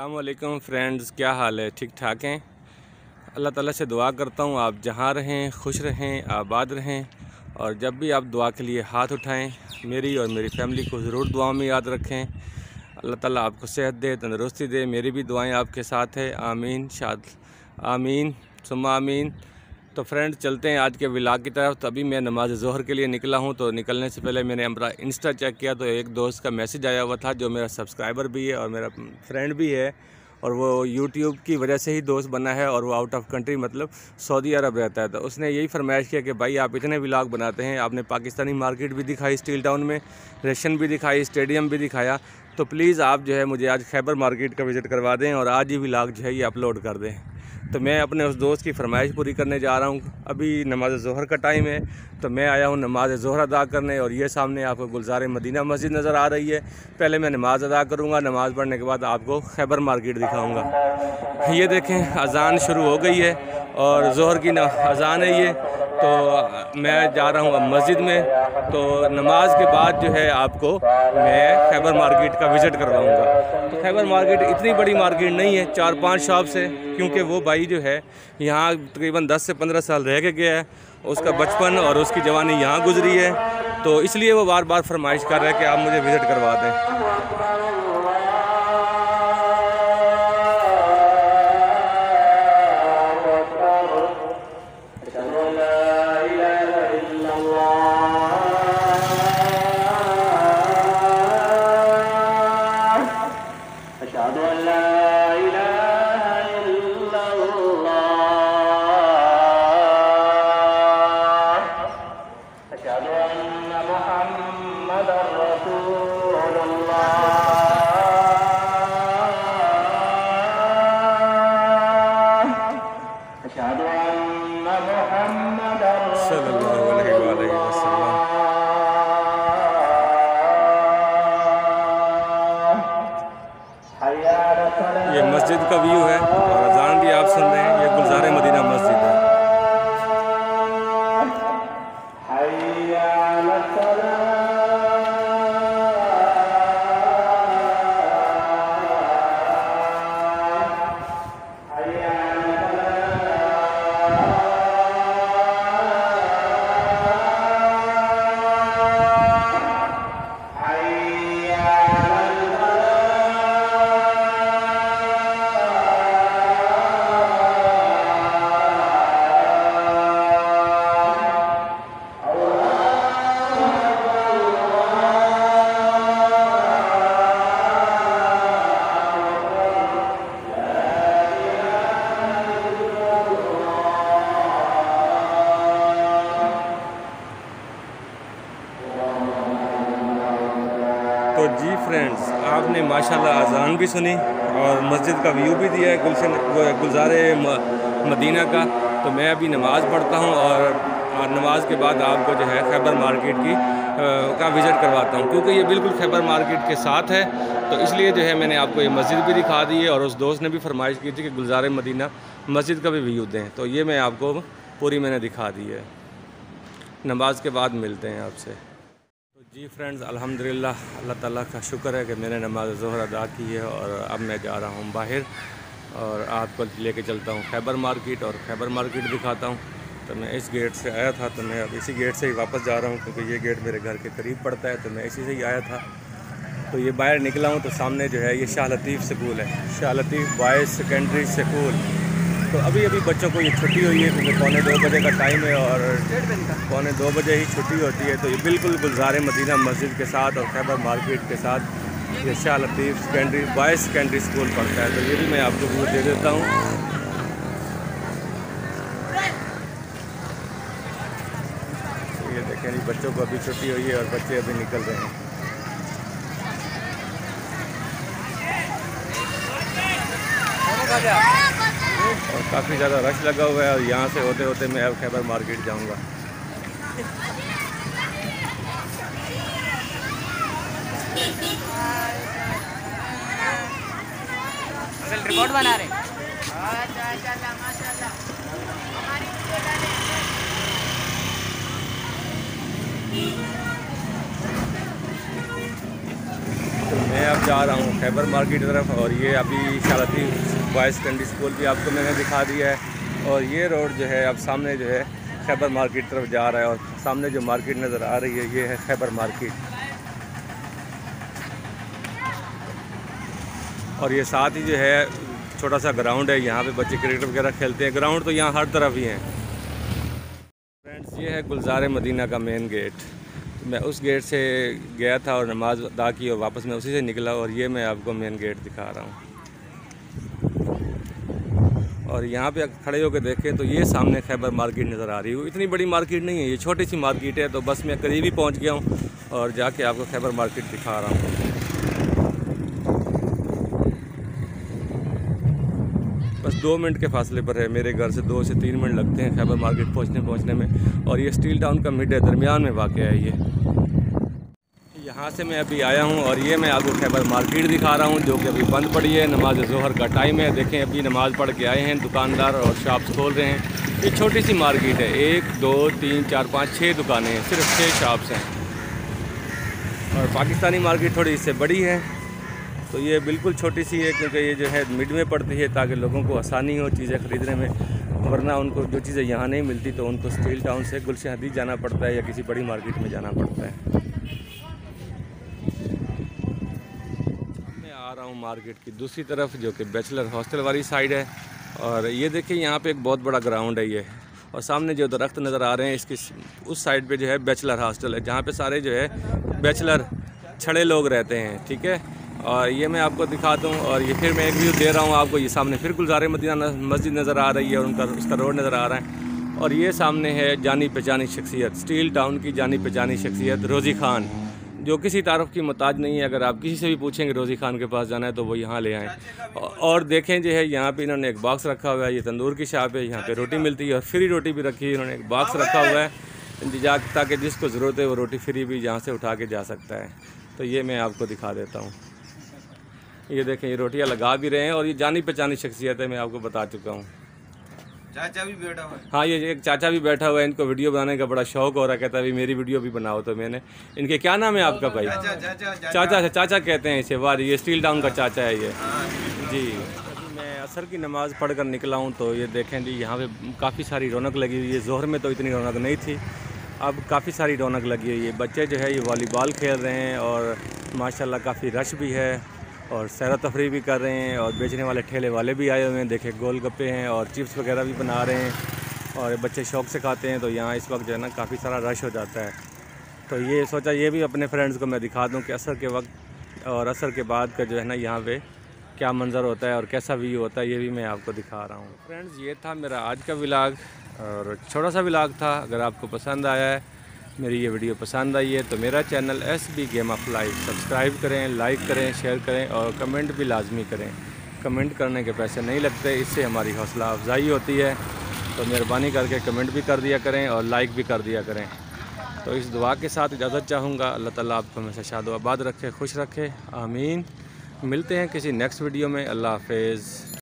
अस्सलाम वालेकुम फ्रेंड्स, क्या हाल है? ठीक ठाक हैं? अल्लाह ताला से दुआ करता हूँ आप जहाँ रहें खुश रहें, आबाद रहें। और जब भी आप दुआ के लिए हाथ उठाएं, मेरी और मेरी फैमिली को ज़रूर दुआ में याद रखें। अल्लाह ताला आपको सेहत दे, तंदुरुस्ती दे। मेरी भी दुआएं आपके साथ है। आमीन आमीन सुम्मा आमीन। तो फ्रेंड्स, चलते हैं आज के व्लॉग की तरफ। तो अभी मैं नमाज ज़ोहर के लिए निकला हूँ। तो निकलने से पहले मैंने हमारा इंस्टा चेक किया तो एक दोस्त का मैसेज आया हुआ था जो मेरा सब्सक्राइबर भी है और मेरा फ्रेंड भी है, और वो यूट्यूब की वजह से ही दोस्त बना है, और वो आउट ऑफ कंट्री मतलब सऊदी अरब रहता है। तो उसने यही फरमाइश किया कि भाई आप इतने व्लॉग बनाते हैं, आपने पाकिस्तानी मार्केट भी दिखाई स्टील टाउन में, रेशन भी दिखाई, स्टेडियम भी दिखाया, तो प्लीज़ आप जो है मुझे आज खैबर मार्केट का विज़िट करवा दें और आज ही व्लॉग जो है ये अपलोड कर दें। तो मैं अपने उस दोस्त की फरमाइश पूरी करने जा रहा हूँ। अभी नमाज ज़ोहर का टाइम है, तो मैं आया हूँ नमाज ज़ोहर अदा करने। और ये सामने आपको गुलज़ार मदीना मस्जिद नज़र आ रही है। पहले मैं नमाज़ अदा करूँगा, नमाज़ पढ़ने के बाद आपको खैबर मार्केट दिखाऊँगा। ये देखें, अज़ान शुरू हो गई है और ज़ोहर की अज़ान है ये। तो मैं जा रहा हूँ अब मस्जिद में। तो नमाज के बाद जो है आपको मैं खैबर मार्केट का विज़िट करवाऊँगा। तो खैबर मार्केट इतनी बड़ी मार्केट नहीं है, 4-5 शॉप्स है, क्योंकि वो भाई जो है यहाँ तकरीबन 10 से 15 साल रह के गया है। उसका बचपन और उसकी जवानी यहाँ गुजरी है, तो इसलिए वो बार बार फरमाइश कर रहा है कि आप मुझे विज़िट करवा दें। ये मस्जिद का व्यू है और अजान भी आप सुन रहे हैं। ये गुलज़ार मदीना मस्जिद है। तो जी फ्रेंड्स, आपने माशाल्लाह अज़ान भी सुनी और मस्जिद का व्यू भी दिया है गुलज़ार मदीना का। तो मैं अभी नमाज़ पढ़ता हूँ और नमाज के बाद आपको जो है खैबर मार्केट का विज़िट करवाता हूँ, क्योंकि ये बिल्कुल खैबर मार्केट के साथ है। तो इसलिए जो है मैंने आपको ये मस्जिद भी दिखा दी है, और उस दोस्त ने भी फरमाइश की थी कि गुलज़ार मदीना मस्जिद का भी व्यू दें, तो ये मैं आपको पूरी मैंने दिखा दी है। नमाज के बाद मिलते हैं आपसे। जी फ्रेंड्स, अल्हम्दुलिल्लाह, अल्लाह ताला का शुक्र है कि मैंने नमाज ज़ोहर अदा की है और अब मैं जा रहा हूँ बाहर और आपको लेके चलता हूँ खैबर मार्केट और खैबर मार्केट दिखाता हूँ। तो मैं इस गेट से आया था, तो मैं अब इसी गेट से ही वापस जा रहा हूँ, क्योंकि ये गेट मेरे घर के करीब पड़ता है। तो मैं इसी से ही आया था। तो ये बाहर निकला हूँ तो सामने जो है ये शाह लतीफ़ स्कूल है, Shah Latif boys secondary school. तो अभी बच्चों को ये छुट्टी हुई है, क्योंकि 1:45 बजे का टाइम है और 1:45 बजे ही छुट्टी होती है। तो ये बिल्कुल गुलज़ार मदीना मस्जिद के साथ और खैबर मार्केट के साथ ये Shah Latif secondary boys secondary school पढ़ता है। तो ये भी मैं आपको व्यू दे देता हूँ। तो ये देखें जी, बच्चों को अभी छुट्टी हुई है और बच्चे अभी निकल रहे हैं। और काफ़ी ज़्यादा रश लगा हुआ है और यहाँ से होते होते मैं अब खैबर मार्केट जाऊँगा। रिकॉर्ड बना रहे। तो मैं अब जा रहा हूँ खैबर मार्केट की तरफ। और ये अभी शालती बॉयज़ सेकेंडरी स्कूल भी आपको मैंने दिखा दिया है। और ये रोड जो है अब सामने जो है खैबर मार्केट तरफ जा रहा है। और सामने जो मार्केट नज़र आ रही है ये है खैबर मार्केट। और ये साथ ही जो है छोटा सा ग्राउंड है, यहाँ पे बच्चे क्रिकेट वगैरह खेलते हैं। ग्राउंड तो यहाँ हर तरफ ही हैं। फ्रेंड्स ये है गुलजार मदीना का मेन गेट। मैं उस गेट से गया था और नमाज़ अदा की और वापस मैं उसी से निकला। और ये मैं आपको मेन गेट दिखा रहा हूँ। और यहाँ पे खड़े होकर देखें तो ये सामने खैबर मार्केट नज़र आ रही है। इतनी बड़ी मार्केट नहीं है, ये छोटी सी मार्केट है। तो बस मैं करीब ही पहुँच गया हूँ और जाके आपको खैबर मार्केट दिखा रहा हूँ। बस 2 मिनट के फासले पर है, मेरे घर से 2 से 3 मिनट लगते हैं खैबर मार्केट पहुँचने में। और ये स्टील टाउन का मिड है, दरमियान में वाक़या है ये। यहाँ से मैं अभी आया हूँ और ये मैं आपको खैबर मार्केट दिखा रहा हूँ जो कि अभी बंद पड़ी है। नमाज ज़ोहर का टाइम है। देखें अभी नमाज़ पढ़ के आए हैं दुकानदार और शॉप्स खोल रहे हैं। ये छोटी सी मार्केट है, 1 2 3 4 5 6 दुकानें हैं, सिर्फ 6 शॉप्स हैं। और पाकिस्तानी मार्केट थोड़ी इससे बड़ी है। तो ये बिल्कुल छोटी सी है क्योंकि ये जो है मिड में पड़ती है ताकि लोगों को आसानी हो चीज़ें ख़रीदने में। वरना उनको जो चीज़ें यहाँ नहीं मिलती तो उनको स्टील टाउन से गुलशन हदीद जाना पड़ता है या किसी बड़ी मार्केट में जाना पड़ता है। मैं आ रहा हूँ मार्केट की दूसरी तरफ जो कि बैचलर हॉस्टल वाली साइड है। और ये देखिए यहाँ पे एक बहुत बड़ा ग्राउंड है ये। और सामने जो दरख्त नज़र आ रहे हैं इसकी उस साइड पे जो है बैचलर हॉस्टल है जहाँ पे सारे जो है बैचलर छड़े लोग रहते हैं। ठीक है, और ये मैं आपको दिखा दूँ। और ये फिर मैं एक व्यू दे रहा हूँ आपको। ये सामने फिर गुलजार मदीना मस्जिद नज़र आ रही है और उसका रोड नज़र आ रहा है। और ये सामने है जानी पहचानी शख्सियत, स्टील टाउन की जानी पहचानी शख्सियत रोज़ी ख़ान, जो किसी तारफ़ की मोहताज नहीं है। अगर आप किसी से भी पूछेंगे रोज़ी ख़ान के पास जाना है तो वो यहाँ ले आएँ। और देखें जो है यहाँ पे इन्होंने एक बॉक्स रखा हुआ है। ये तंदूर की शॉप है, यहाँ पे रोटी मिलती है और फ्री रोटी भी रखी है। इन्होंने एक बॉक्स रखा हुआ है ताकि जिसको ज़रूरत है वो रोटी फ्री भी यहाँ से उठा के जा सकता है। तो ये मैं आपको दिखा देता हूँ। ये देखें ये रोटियां लगा भी रहे हैं। और ये जानी पहचानी शख्सियत है, मैं आपको बता चुका हूँ। चाचा भी बैठा हुआ है। हाँ, ये एक चाचा भी बैठा हुआ है। इनको वीडियो बनाने का बड़ा शौक हो रहा है। कहता है मेरी वीडियो भी बनाओ। तो मैंने इनके क्या नाम है आपका भाई? चाचा कहते हैं इसे। वाह, ये स्टील टाउन का चाचा है ये जी। मैं असर की नमाज़ पढ़ कर निकला हूँ तो ये देखें जी यहाँ पे काफ़ी सारी रौनक लगी हुई है। ज़ोहर में तो इतनी रौनक नहीं थी, अब काफ़ी सारी रौनक लगी हुई है। बच्चे जो है ये वॉलीबॉल खेल रहे हैं और माशाल्लाह काफ़ी रश भी है और सैर तफरी भी कर रहे हैं। और बेचने वाले ठेले वाले भी आए हुए हैं। देखे गोलगप्पे हैं और चिप्स वगैरह भी बना रहे हैं और बच्चे शौक़ से खाते हैं। तो यहाँ इस वक्त जो है ना काफ़ी सारा रश हो जाता है। तो ये सोचा ये भी अपने फ्रेंड्स को मैं दिखा दूँ कि असर के वक्त और असर के बाद का जो है ना यहाँ पे क्या मंज़र होता है और कैसा व्यू होता है, ये भी मैं आपको दिखा रहा हूँ। फ्रेंड्स ये था मेरा आज का व्लॉग और छोटा सा व्लॉग था। अगर आपको पसंद आया है, मेरी ये वीडियो पसंद आई है तो मेरा channel SB game of life subscribe करें, लाइक करें, शेयर करें और कमेंट भी लाजमी करें। कमेंट करने के पैसे नहीं लगते, इससे हमारी हौसला अफजाई होती है। तो मेहरबानी करके कमेंट भी कर दिया करें और लाइक भी कर दिया करें। तो इस दुआ के साथ इजाज़त चाहूँगा। अल्लाह ताला आपको हमेशा शाद व आबाद रखे, खुश रखे, आमीन। मिलते हैं किसी नेक्स्ट वीडियो में। अल्लाह हाफ़िज़।